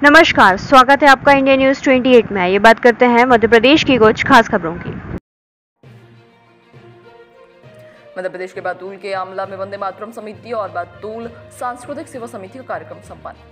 नमस्कार, स्वागत है आपका इंडिया न्यूज 28 में। ये बात करते हैं मध्य प्रदेश की कुछ खास खबरों की। मध्य प्रदेश के बैतूल के आमला में वंदे मातरम समिति और बैतूल सांस्कृतिक सेवा समिति का कार्यक्रम संपन्न।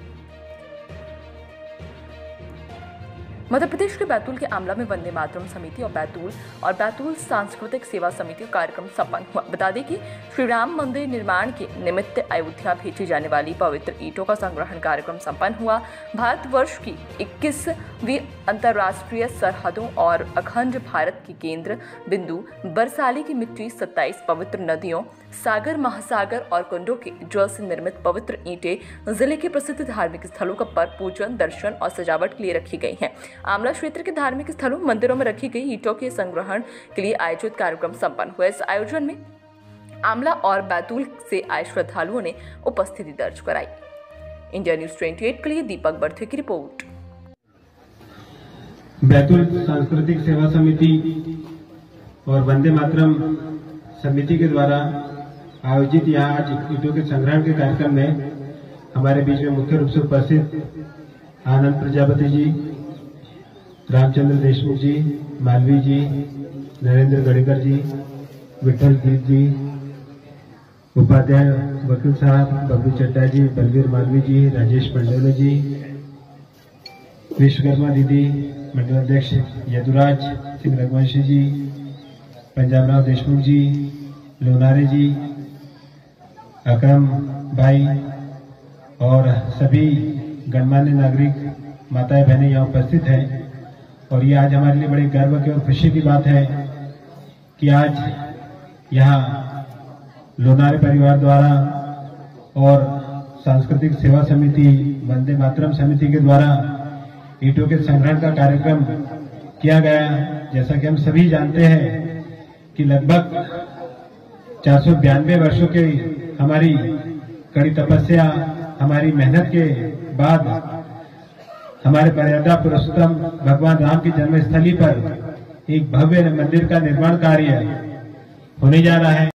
मध्य प्रदेश के बैतूल के आमला में वंदे मातरम समिति और बैतूल सांस्कृतिक सेवा समिति का कार्यक्रम संपन्न हुआ। बता दें कि श्री राम मंदिर निर्माण के निमित्त अयोध्या भेजी जाने वाली पवित्र ईंटों का संग्रहण कार्यक्रम संपन्न हुआ। भारतवर्ष की 21वीं अंतर्राष्ट्रीय सरहदों और अखंड भारत की केंद्र बिंदु बरसाली की मिट्टी 27 पवित्र नदियों, सागर, महासागर और कुंडों के जल से निर्मित पवित्र ईंटें जिले के प्रसिद्ध धार्मिक स्थलों पर पूजन, दर्शन और सजावट के लिए रखी गई हैं। आमला क्षेत्र के धार्मिक स्थलों, मंदिरों में रखी गई ईंटों के संग्रहण के लिए आयोजित कार्यक्रम संपन्न हुआ। इस आयोजन में आमला और बैतूल से आए श्रद्धालुओं ने उपस्थिति दर्ज कराई। इंडिया न्यूज 28 के लिए दीपक बर्थे की रिपोर्ट। बैतूल सांस्कृतिक सेवा समिति और वंदे मातरम समिति के द्वारा आयोजित यहाँ आज ईंटों के संग्रहण के कार्यक्रम में हमारे बीच में मुख्य रूप से उपस्थित आनंद प्रजापति जी, रामचंद्र देशमुख जी, मालवी जी, नरेंद्र गड़ेकर जी, विठल गीत जी, उपाध्याय वकील साहब, बबलू चड्डा जी, बलवीर मालवी जी, राजेश पंडोले जी, विश्वकर्मा दीदी, मंडलाध्यक्ष यदुराज सिंह रघुवंशी जी, पंजाबराव देशमुख जी, लोनारे जी, अकरम भाई और सभी गणमान्य नागरिक, माताएं बहनें यहाँ उपस्थित हैं। और ये आज हमारे लिए बड़े गर्व की और खुशी की बात है कि आज यहाँ लोनारे परिवार द्वारा और सांस्कृतिक सेवा समिति, वंदे मातरम समिति के द्वारा ईंटों के संग्रहण का कार्यक्रम किया गया। जैसा कि हम सभी जानते हैं कि लगभग 492 वर्षों के हमारी कड़ी तपस्या, हमारी मेहनत के बाद हमारे मर्यादा पुरुषोत्तम भगवान राम की जन्मस्थली पर एक भव्य मंदिर का निर्माण कार्य होने जा रहा है।